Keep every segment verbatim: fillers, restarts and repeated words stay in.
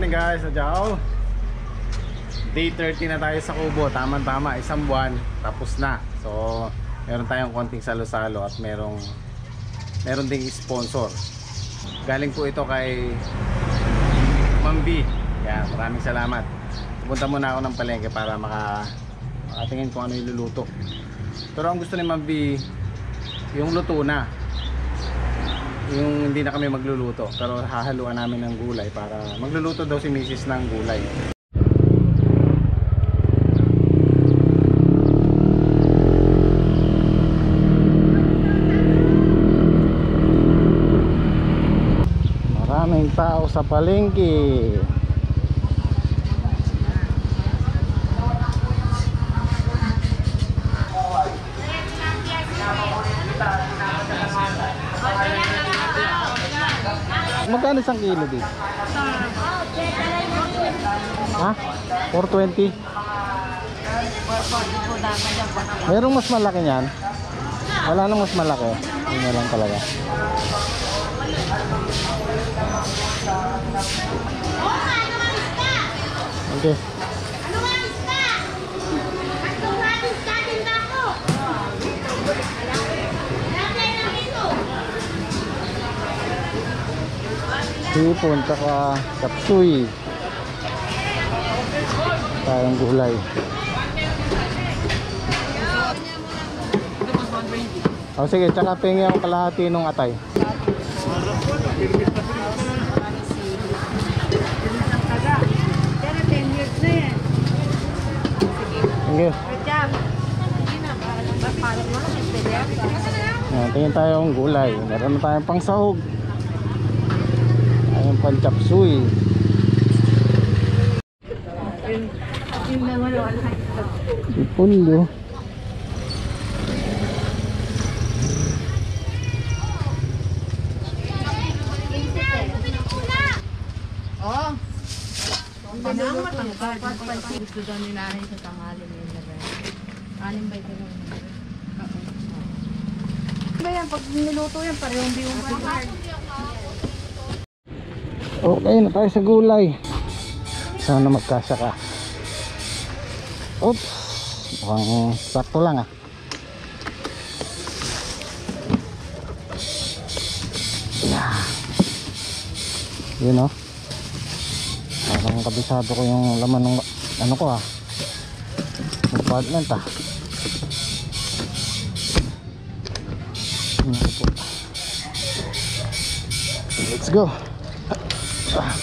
morning guys, Adjao. Day thirty na tayo sa Kubo. Tama-tama, isang buwan tapos na. So meron tayong konting salo-salo at merong meron ding sponsor. Galing po ito kay Ma'am B. Yan, maraming salamat. Pupunta muna ako ng palengke para maka makatingin kung ano iluluto. Pero ang gusto ni Ma'am B, yung luto na, yung hindi na kami magluluto, pero hahaluan namin ng gulay para magluluto daw si Missus ng gulay. Maraming tao sa palengke. Magkano isang kilo dito? Ha? four twenty? Merong mas malaki niyan? Wala nang mas malaki. Yun na lang talaga. Okay. Sipon tsaka kapsuy, tayong gulay. O sige, tsaka pingi ang kalahati nung atay. Thank you. Yan, tingin tayong gulay. Meron na tayong pang sahog, ayun pang chapsuy. Ipulyo. Oh. Ang matangkad. Gusto daw ni nanay sa tanghali mo yung laban. Anim ba ito lang? Ba yan? Pag niluto yan, parehong biyong pa. Okay na tayo sa gulay. Sana magkasya ka. Oops, mukhang sakto lang ah. Yeah. Yun oh. Parang kabisado ko yung laman ng ano ko ah, compartment ah. Let's go. Ah.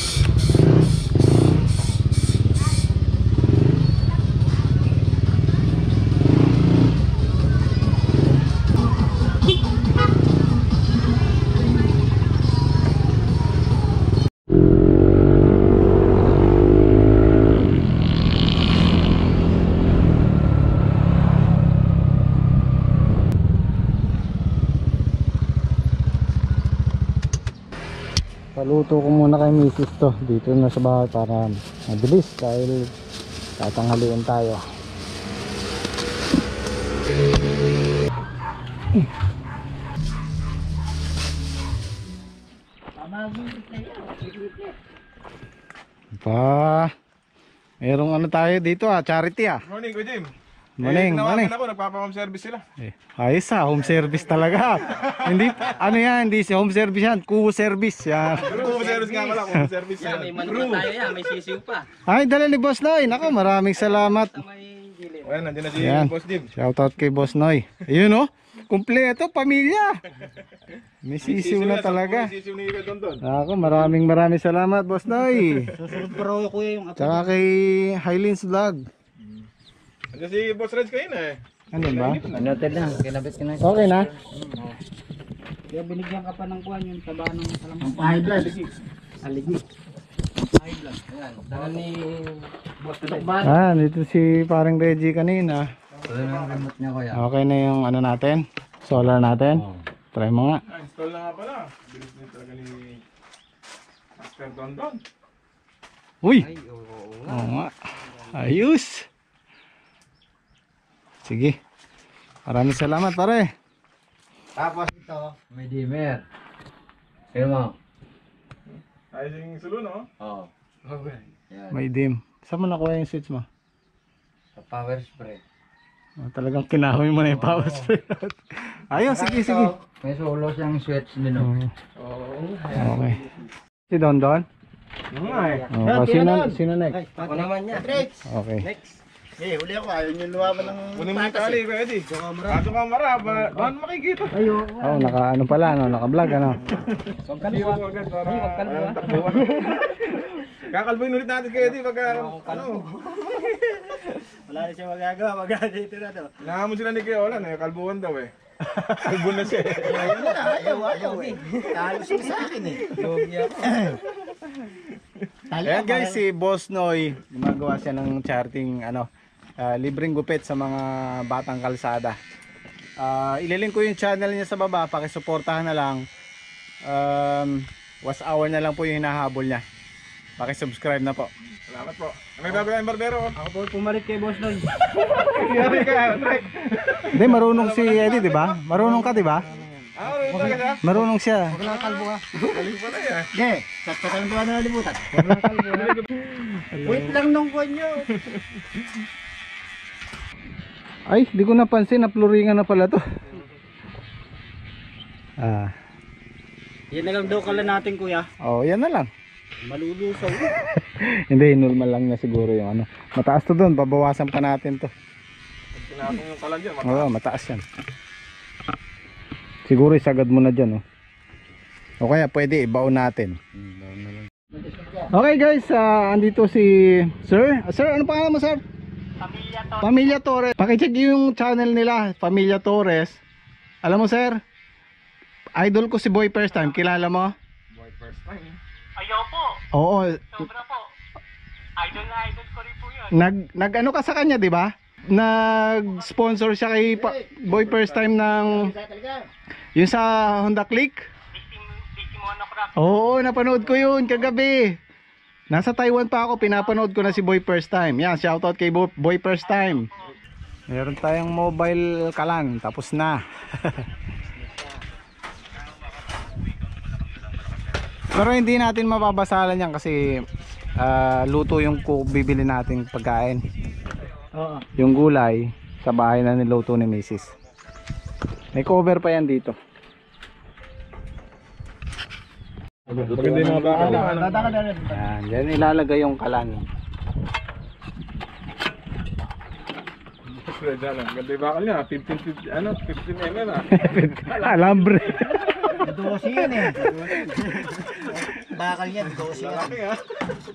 Paluto ko muna kay Missus to dito na sa bahay para mabilis dahil tatanghalian tayo. Pa, merong ano tayo dito ah, charity ah. Morning, Kuya Jim. Morning, eh, morning. ako, nagpapa-home service sila. Eh, ayos ah, home service talaga. Hindi, ano yan, hindi si home service yan, crew service yan. Home service nga pala, home service yan. May manok tayo yan, may sisiw pa. Ay, dala ni Boss Noy. Nako, maraming salamat. Ayan, nandiyan na si Ayan. Boss Jim. Shoutout kay Boss Noy. Ayun oh, kumpleto, pamilya. May sisiw na talaga. Sisiw ni Kuya Tonton. Ako, maraming maraming salamat, Boss Noy. Susunod pa raw kuya yung Tsaka kay Hylins Vlog. Nandiyan si Boss Reds kayo na eh. Ano ba? Noted na, kinabit ka na. Okay na? Kaya binigyan ka pa ng kuhan yung taba ng salamang. High blood. Aligi. High blood. Ayan, dala ni Boss Tukban. Ah, dito si parang Reggie kanina. Ito na ang remote niya kuya. Okay na yung ano natin, solar natin. Try mo nga. Ah, install na nga pala. Bilis din talaga ni Master Tonton. Uy! Ay, oo, oo nga. Oo nga. Ayos! Sige. Maraming salamat pare. Tapos ito, may dimmer. Kaya mo? Ayos yung sulo, no? Oo. Okay. Yan. May dim. Saan mo nakuha yung switch mo? Sa power spray. Oh, talagang kinahoy mo na yung power spray. Ayun, sige, sige. May solo siyang switch din. Oh. Oo. Okay. Si Don Don? Ay. Oh, sino, sino next? Ako naman yan. Okay. Eh, huli ako. Ayaw nyo lumaban ng Kunin mo yung tali, Kuya Eddie. Kaso kamara, ba- paano makikita? Oh, naka ano pala, no? Naka-vlog, ano? Hindi ko agad para walang takbuhan. Kakalbuin ulit natin kay Eddie pagka ano. Wala na siya magagawa. Magagawa na to. Nahamon sila ni Kuya Olan eh, kalbuhan daw eh. Kalbo na siya eh. Ayaw na. Ayaw. Ayaw eh. Talo siya sa akin eh. Yogi ako. Ayan guys, si Boss Noy, gumagawa siya ng charting, ano, ah, libreng gupit sa mga batang kalsada. Ah, ililink ko yung channel niya sa baba, pakisuportahan na lang. Um, was hour na lang po yung hinahabol niya. Pakisubscribe na po. Salamat po. May bago tayong barbero. Ako po pumalit kay Boss Lloyd. Yari ka, Trek. Hindi, marunong si Eddie, di ba? Marunong ka, di ba? Ah, ulit talaga siya. Marunong siya. Wala kalbo ka. Galing pala yan. Okay. Tatpatan ko na nalimutan. Wait lang nung kwan nyo. Ay, di ko napansin, napluringan na pala to. Ah, Yan na lang daw kala natin kuya. oh, yan na lang. Malulusaw. Hindi, normal lang na siguro yung ano. Mataas to doon, babawasan pa natin to. Pinatong yung kalan dyan. Oo, mataas yan. Siguro isagad mo na dyan, oh. O kaya pwede ibaon natin. Okay guys, ah, andito si Sir. Sir, ano pangalan mo, Sir? Pamilya Torres. Pamilya Torres. Pakicheck yung channel nila, Pamilya Torres. Alam mo, Sir, idol ko si Boy First Time. Kilala mo? Boy, first time. Ayaw po. Oo. Sobra po. Idol na idol ko rin po yun. Nag, nag ano ka sa kanya, di ba? Nag-sponsor siya kay pa, Boy First Time ng yung sa Honda Click. Victim, victim monocraft. Oo, napanood ko yun kagabi. Nasa Taiwan pa ako, pinapanood ko na si Boy First Time. Yan, shoutout kay Bo- Boy First Time. Meron tayong mobile kalan, tapos na. Pero hindi natin mababasalan yan kasi ah, luto yung ku- bibili nating pagkain. Oo. Yung gulay sa bahay na niluto ni Missus May cover pa yan dito. Maganda yung mga baka. Dadaka na rin. Yan, yan ilalagay yung kalan. Dyan lang. Ganda yung bakal niya. fifteen, fifteen, ano, fifteen millimeter ah. Alambre. Dosi yan eh. Bakal yan. Dosi yan. Laki ah.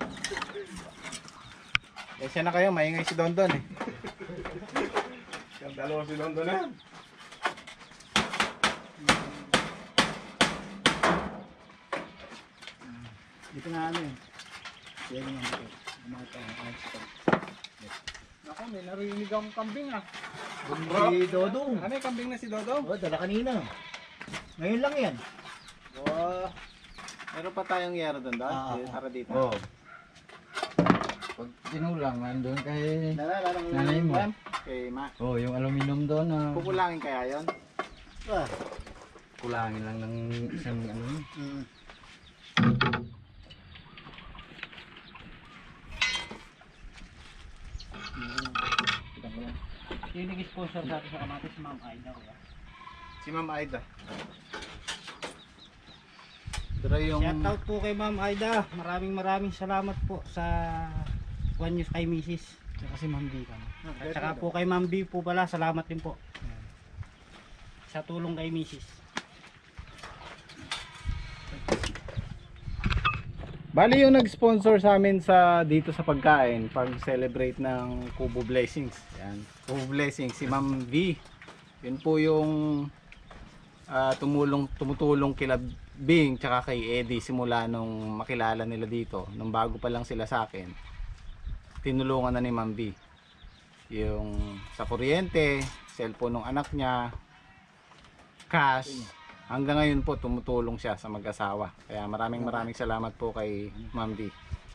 Kasi na kayo, maingay si Don Don eh. Yung dalawa si London na. Dito na ano eh. Yan yung mga ito. Mga ito. Ako, may narinig akong kambing ah. Si Dodong. Ano yung kambing na si Dodong? Oh, dala kanina. Ngayon lang yan. Oh, meron pa tayong yero doon doon? Ah, ah. Para dito. Oo. Pag tinulang, nandun kay Dala, dala. nanay mo. Okay, ma. Oh, yung aluminum doon na Kukulangin kaya yon? Ah. kulangin lang ng isang ano. Mm. Yung nag-sponsor sa atin sa kamatis, si Ma'am Aida. Kuya. Si Ma'am Aida. Pero yung... Shoutout po kay Ma'am Aida. Maraming maraming salamat po sa One News kay Missus Tsaka si Ma'am B. At saka po kay Ma'am B po pala, salamat din po. Sa tulong kay Missus Bali yung nag-sponsor sa amin sa dito sa pagkain pag celebrate ng Kubo Blessings. Yan. Kubo Blessings si Ma'am V. Yun po yung ah, tumulong tumutulong kila Bing tsaka kay Eddie simula nung makilala nila dito. Nung bago pa lang sila sa akin. Tinulungan na ni Ma'am V. Yung sa kuryente, cellphone ng anak niya, cash. Hanggang ngayon po tumutulong siya sa mag-asawa. Kaya maraming maraming salamat po kay Ma'am B.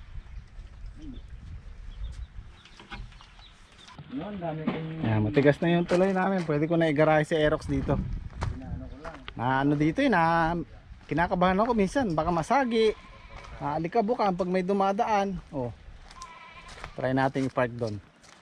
Yun, dami kong Yan, matigas na yung tuloy namin. Pwede ko na igarahe si Aerox dito. Na ano dito eh, na kinakabahan ako minsan. Baka masagi. Aalikabukan pag may dumadaan. Oh. Try nating i-park doon.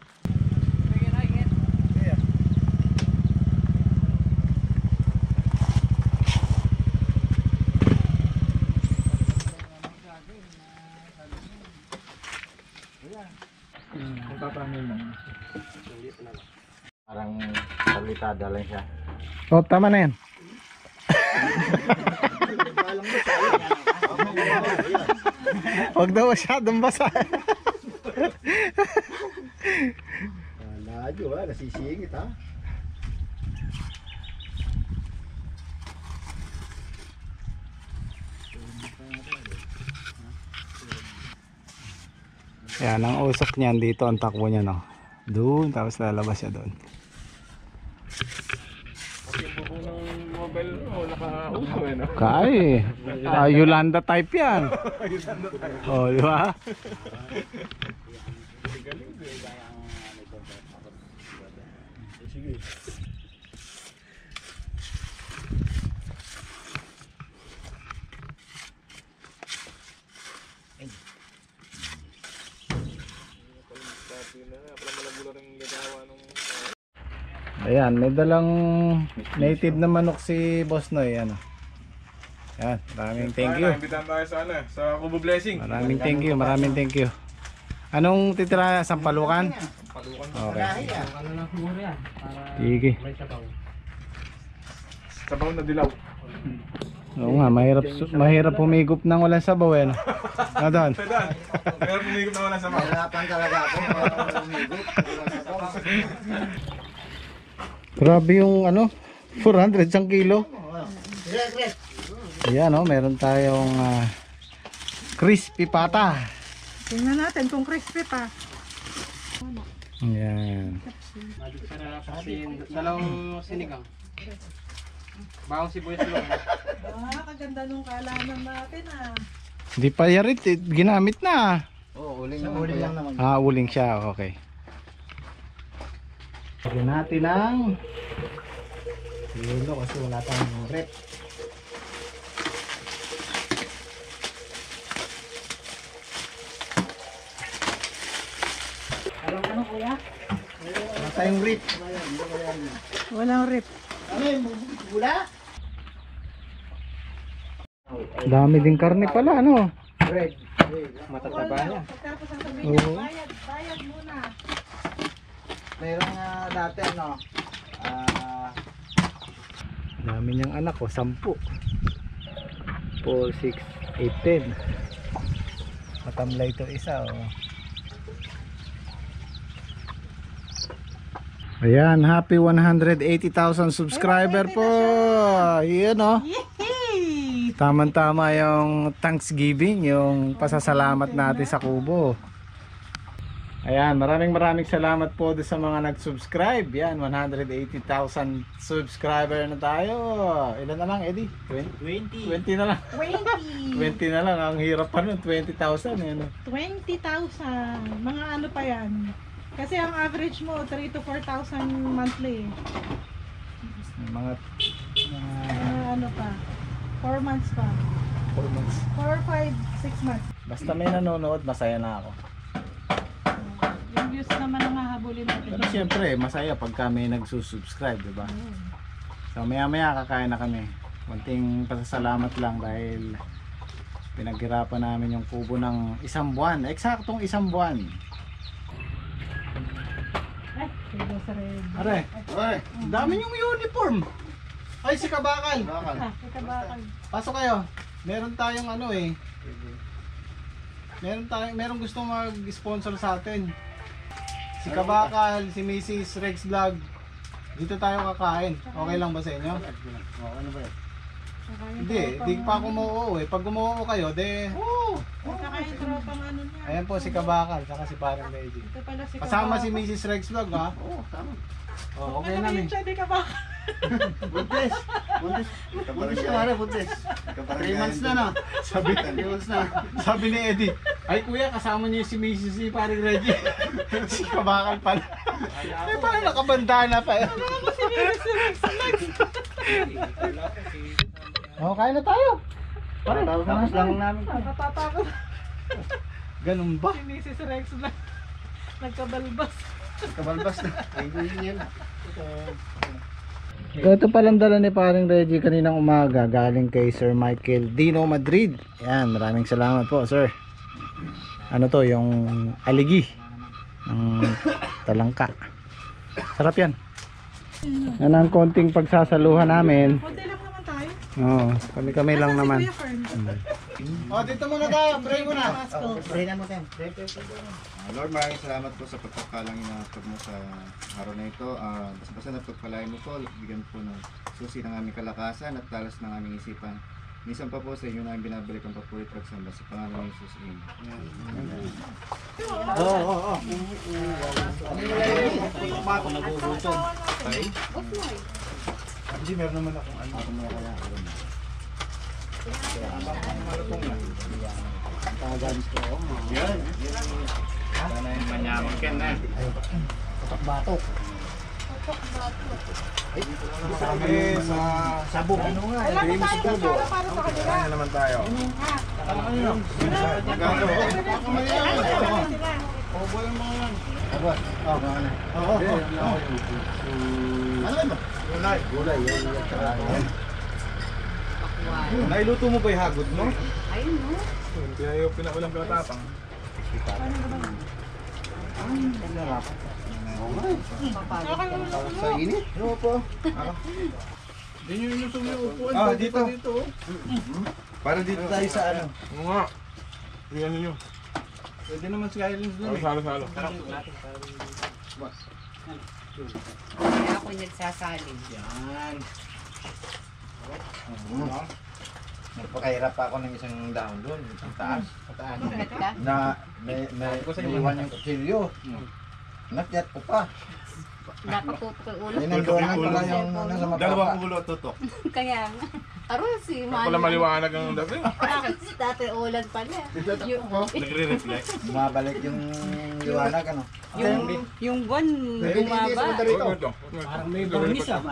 Parang saglitada lang siya. Oh, tama na yan. Huwag daw masyadong basa. Layo ha, nasisingit ha. Yan, ang usok niyan dito, ang takbo niya, no. Doon, tapos lalabas siya doon. Kasi yung buko ng mobile mo, naka-uso eh, no? Kay, ah, Yolanda type yan. Oh, di ba? Ayan, may dalang native na manok si Boss Noy, ano. Ayan, maraming thank you. Imbitahan tayo sa ano, sa Kubo Blessing. Maraming thank you, maraming thank you. Anong titira? Sampalukan? Palukan. Okay. Ano lang siguro yan? Para Sige. may sabaw. Sabaw na dilaw. Oo nga, mahirap su- mahirap humigop ng walang sabaw eh. No? Ano doon? Sedan. Kaya pumigop na wala sabaw. Hirapan talaga ako. Umigop. Grabe yung ano, four hundred isang kilo. Ayan oh, meron tayong ah, crispy pata. Tingnan natin kung crispy pa. Ayan. Magic sarap kasi dalawang sinigang. Bawang sibuyas lang. Ah, kaganda nung kalaman natin ah. Hindi pa yarit, eh, ginamit na. Oo, uling naman. Uling lang naman. Ah, uling siya, okay. Lagyan natin ng yelo kasi wala tayong rep. Alam ano kuya? Wala tayong rep. Walang rip. Ano yung bula? Dami din karne pala, ano? Bread. Matataba niya. Pagkatapos ang sabihin niya, Oo. bayad, bayad muna. Meron nga dati ano. Ah, Dami niyang anak, oh, sampu. four, six, eight, ten. Matamlay to isa, oh. Ayan, happy one hundred eighty thousand subscriber po. Yan, oh. Yehey! Tama-tama yung Thanksgiving, yung pasasalamat natin sa Kubo. Ayan, maraming maraming salamat po doon sa mga nag-subscribe. Yan, one hundred eighty thousand subscriber na tayo. Ilan na lang, Eddie? twenty? twenty na lang. twenty! twenty na lang. Ang hirap pa nun, twenty thousand. Yan. twenty thousand. Mga ano pa yan? Kasi ang average mo, three to four thousand monthly. Mga Mga ano pa? four months pa. four months. four, five, six months. Basta may nanonood, masaya na ako. Yung views naman ang hahabulin natin. Pero siyempre, masaya pagka may nagsusubscribe, diba? So maya maya kakain na kami. Kunting pasasalamat lang dahil pinaghirapan namin yung kubo ng isang buwan. Eksaktong isang buwan. Ay, tulo sa red. Are, Oy, dami yung uniform. Ay, si Kabakal. bakal. Ah, kita bakal. Pasok kayo. Meron tayong ano eh. Meron tayong merong gusto mag-sponsor sa atin. Si Kabakal, si Missus Rex Vlog. Dito tayo kakain. Okay lang ba sa inyo? Oh, ano ba yun? Saka yung Hindi, tropang- di pa ako umuo eh. Pag umuo kayo, de, oo. Saka yung tropang ano niya. Ayan po si Kabakal, saka si Parang Medji. Ito pala si Kasama si Kabakal. Missus Rex Vlog ha. Oo, tama. Oh, okay Ano na yun eh. siya, di ka bakal? Buntis. Buntis. Buntis ka pare, buntis. three months na no? Sabi, three months na. sabi ni Eddie, ay kuya, kasama niyo si Missus si Parang Reggie. Si Kabakal pala. Eh, parang nakabandana pa eh. Oh, kain na tayo. Pare, tapos lang namin. Natatakot. Ganun ba? Si Missus Rex na nagkabalbas. Kabalbas na. Ay, yun yan. So ito palang dala ni paring Reggie kaninang umaga galing kay Sir Michael Dino Madrid. Yan, maraming salamat po sir. Ano to, yung aligi ng talangka. Sarap yan. Yan ang konting pagsasaluhan namin. Konti lang naman tayo. Oo, kami-kami lang naman. Kuya Fern. Oh, dito muna tayo. Pray muna. Pray na mo tayo. Pray, pray, pray. Uh, Lord, maraming salamat po sa pagpapakalang inatag mo sa araw na ito. Uh, basta-basta na pagpalain mo po, bigyan po ng susi ng aming kalakasan at talas ng aming isipan. Minsan pa po sa inyo namin binabalik ang papulit pagsamba sa pangalan ng Jesus. Amen. Oo, oo, oo. Ako nagugutom. Ay? Hindi, meron naman akong ano. Ako muna kaya. Kaya abang ang malutong na. Tagagalis ko. Yan. Sana yung manyamang ken na. Batok-batok. Ay, kami sa sabog. Ano nga? Alam mo tayo para para sa kanila. Kaya naman tayo. Obo yung mga yan. Aba, oh, mga na. Oo, oo. Ano ba? Gulay. Gulay. Nailuto mo ba yung hagod mo? Ayun, no? Kaya yung pinaulang kalatapang. Sa init? Oo po. Hindi nyo yung sumiupuan. Ah, dito. Dito. Para dito tayo sa ano. Oo nga. Yan nyo. Pwede naman si Islands doon eh. Salo-salo. Kaya ako nagsasali. Yan. Nagpakahirap pa ako ng isang dahon doon, isang taas. Pataan. Bakit ka? Na may may iwan yung kutsilyo. Nakyat ko pa. Napatutok yung ulo. Ay nandoon pala yung nasa mapapa. ulo at tutok. Kaya nga. Aro si Manny. Wala maliwanag ang dating. Bakit si Tate ulan pala? Yung, Nagre-reflect. Bumabalik yung liwanag ano. yung, yung buwan bumaba. Parang may barnis ah.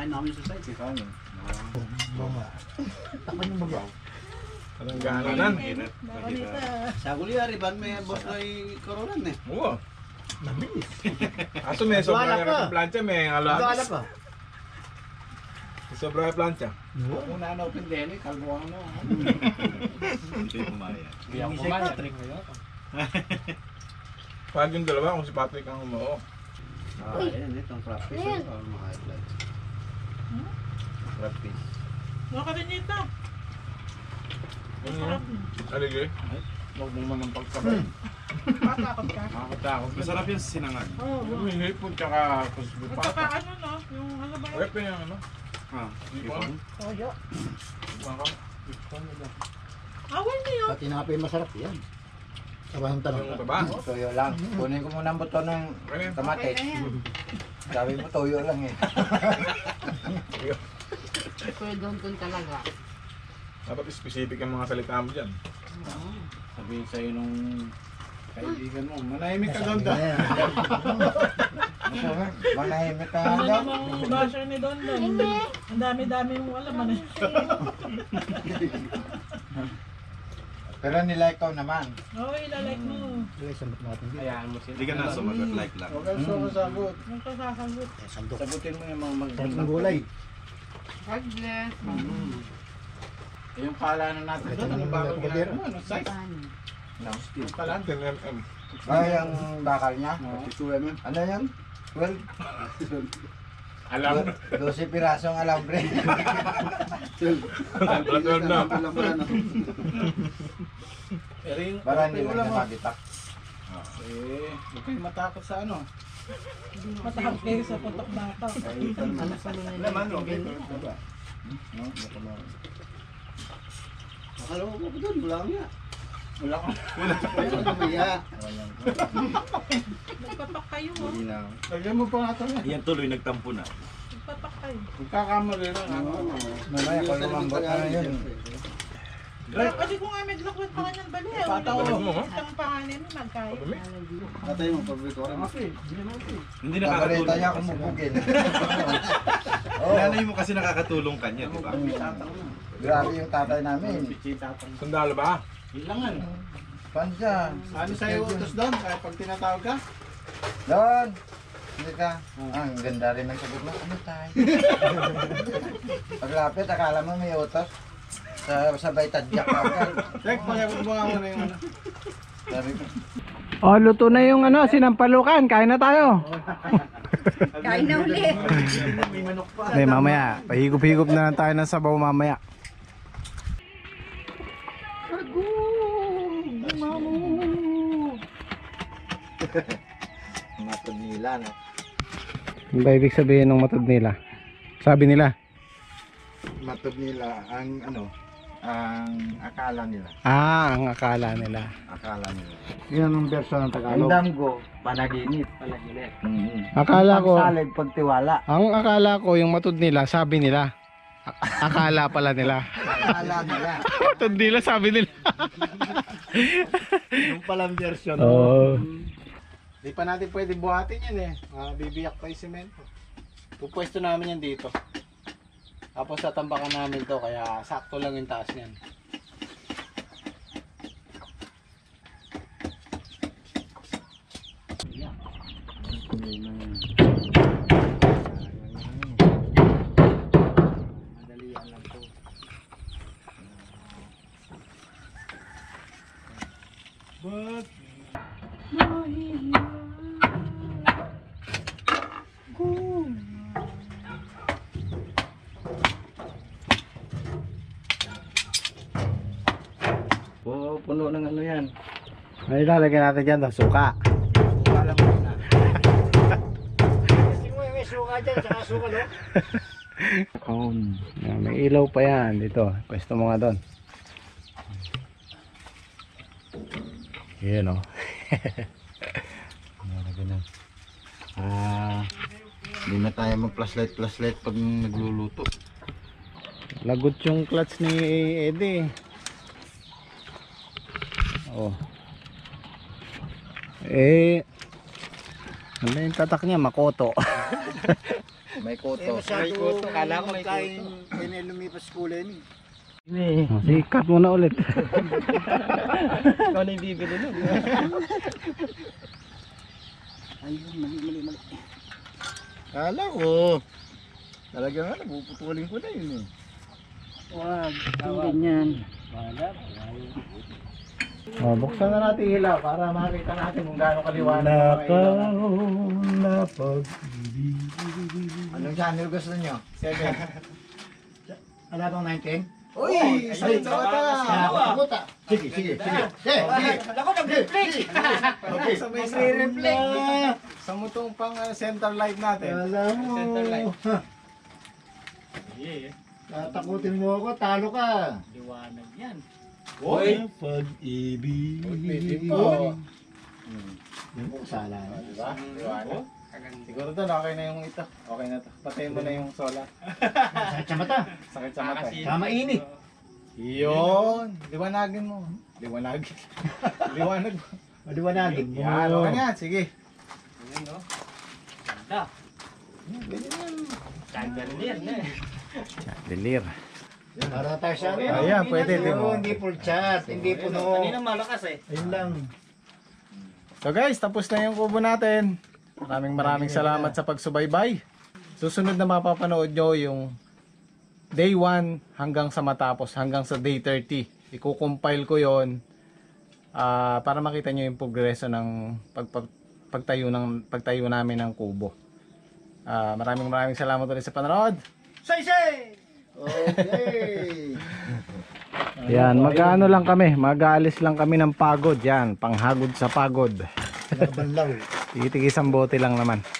Anong gananan? Saguli ari ban may boss na koronan eh. Oo. Aso may sobrang yung plancha, may Wala alas. pa. Sobrang yung plancha. Una na open din eh, kalbo ano. Hindi pumayag. Hindi ako kumain. Trick mo yun. Pag yung dalawa, kung si Patrick ang umuo. Ah, yan ito ang crab fish. Oh, mga high blood. Crab fish. Mga karinita. Ano yun? Aligay? Huwag mo man ang pagkabay. Matakot ka. Nakakatakot. Masarap yung sinangag. Oo. Yung hipon tsaka kusbi At pa. saka ano no, yung ano ba Wala pa yung ano? Ah, Hipon? Toyo. Baka. Awal niyo. Pati tinapay masarap yan. Sabahang tanong. Yung baba? Toyo lang. Kunin ko muna ang buto ng Ano yun? tamate. Okay na yan. Sabi mo toyo lang eh. Pero doon doon talaga. Dapat specific ang mga salita mo dyan. Sabihin sa'yo nung kaibigan mo, manahimik ka doon daw. Manahimik ka nga Ano daw. namang basher ni Don Don? Ang dami-dami mong alam ano. Pero nila ikaw naman. Oo, ilalike mo. Hayaan mo sila. Hindi ka na sumagot like lang. Huwag kang sumasagot. Yung kasasagot. Sagutin mo yung mga mag- gulay. God bless. Yung kalanan natin doon, ano ba ang ginagawa mo? Ano size? Paano? Kalan, ten millimeter. Ay, ang bakal niya. two mm. Ano yan? twelve? Alam. twelve pirasong alambre. twelve na. Pero yung Para hindi pero lang lang, niya oh. magitak. Eh, huwag kayong matakot sa ano. Matakot kayo sa putok bata. Ano sa mga Laman, no? nagtitinda? Diba? No? Akala ko ko doon, wala nga. Wala ka. Wala ka. Wala ka. Nagpapak kayo mo. Hindi na. Lagyan mo pa nga ito. Yan tuloy nagtampo na. Nagpapak kayo. Magkakamali lang. Ano? Mamaya, pag lumambot na yun. Kasi kung nga may lakwat pa kanyang bali, eh. Balik mo, ha? Itang panganin mo, magkain. Tatay mo, paborito ko rin. Hindi Kabalita niya kung mabugin. Nanay mo kasi nakakatulong kanya, di ba? Grabe yung tatay namin. Sundalo ba? Ilangan. Pan siya. Ano sa'yo utos doon? Kaya pag tinatawag ka? Doon! Hindi ka. Ah, ang ganda rin ng sagot mo. Ano tayo? Paglapit, akala mo may utos. Sa sabay tadyak ka agad. Tek, pakibot mo nga muna yung ano. Sabi ko, Oh, luto na yung ano, sinampalukan. Kain na tayo. Kain na ulit. Hindi, mamaya. Pahigop-higop na lang tayo ng sabaw mamaya. matod nila, no? Ano ba ibig sabihin ng matod nila? Sabi nila. Matod nila ang ano, ang akala nila. Ah, ang akala nila. Akala nila. Yan ang version ng Ang damgo, panaginip. Panaginip. Mm-hmm. Akala ko, Salig pagtiwala. ang akala ko yung matod nila, sabi nila. A- akala pala nila. Akala nila. Matod nila, sabi nila. Yung palang version. Oo. Di pa natin pwede buhatin yan eh. Ah, bibiyak pa yung semento. Pupwesto namin yan dito. Tapos tatambakan namin to kaya sakto lang yung taas niyan. Madalian lang to. But Po, puno ng ano yan. ano ilalagay natin dyan? To? Suka. Suka lang muna. Kasi mo may suka dyan, saka suka, no? Um, may ilaw pa yan dito. Pwesto mo nga doon. Yan o. Ah, hindi na tayo mag-flashlight flashlight pag nagluluto. Lagot yung clutch ni Eddie. Oh. Eh, ano yung tatak niya? Makoto. May Eh, koto. masyado, kala ko magkain, may lumipas kulay ni. Oh, sige, cut mo na ulit. Ikaw na yung bibili nun. Ayun, mali, mali, mali. Kala ko. Talaga nga, napuputulin ko na yun eh. Wag, yung ganyan. Oh, buksan na natin yung ilaw para makita natin kung gaano kaliwanag. Na Anong channel gusto nyo? Seven. Ano bang nineteen? Uy! Say, Puta! Sige, sige, sige. Sige, Ako, nag-reflect! Okay, sa may reflect. Sa mutong pang uh, center light natin. Alam mo. Center light. Tatakutin mo ako, talo ka. Liwanag yan. Uy! Pag-ibig. Pwede po. Yung kung sala. Diba? Liwanag. Siguro doon okay na yung ito. Okay na to. Patayin mo na yung solar. Sakit sa mata. Sakit sa mata. Sama init. Yun! Liwanagin mo. Liwanagin. Liwanag mo. Maliwanagin mo. Yan, okay na yan. Sige. Ganda. Chandelier na eh. Chandelier. Para tayo sa ano. Ayan, pwede din mo. Hindi full chat, hindi puno. Kanina malakas eh. Ayun lang. So guys, tapos na yung kubo natin. Maraming maraming salamat sa pagsubaybay. Susunod na mapapanood nyo yung day one hanggang sa matapos, hanggang sa day thirty. Iko-compile ko yon uh, para makita nyo yung progreso ng pag, pag, pagtayo, ng, pagtayo namin ng kubo. Uh, maraming maraming salamat ulit sa panonood. Say, say! Okay. Yan, mag-ano lang kami, mag-aalis lang kami ng pagod. Yan, panghagod sa pagod. Laban lang. Tigitig isang bote lang naman.